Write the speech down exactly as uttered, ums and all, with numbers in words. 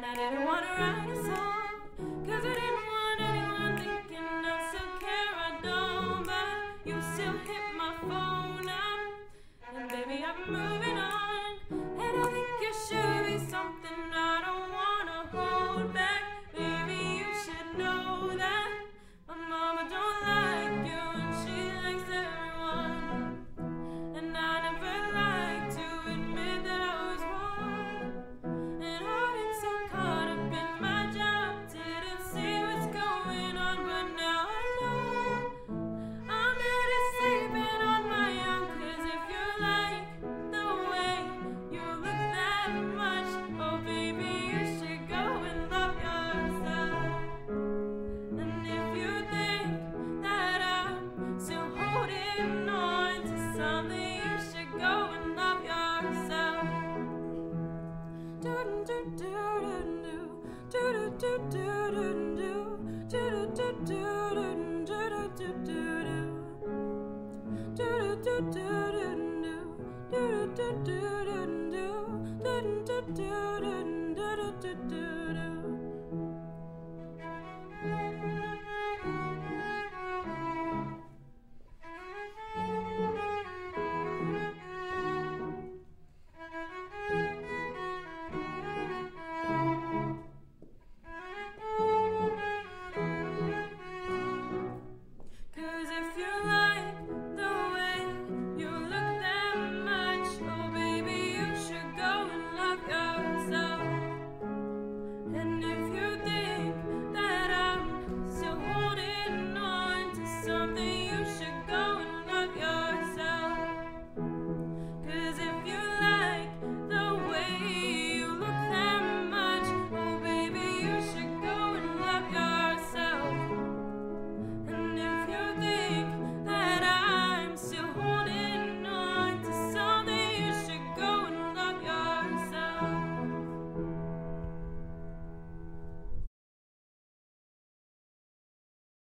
I didn't want to write a song, cause I didn't want anyone thinking I still care, I don't. But you still hit my phone up, and baby I'm moving on. And I think you should be something I don't wanna hold back. Baby, you should know that my mama don't like you and she likes everyone. And I never like to admit that I was wrong. And I've been so caught up in my job, didn't see what's going on, but now I know I'm better sleeping on my own. Cause if you like the way you look that much, oh baby, you should go and love yourself. And if you think that I'm still holding on to something, you should go and love yourself. Do do do do do do do do do do do do do do do do do do do do.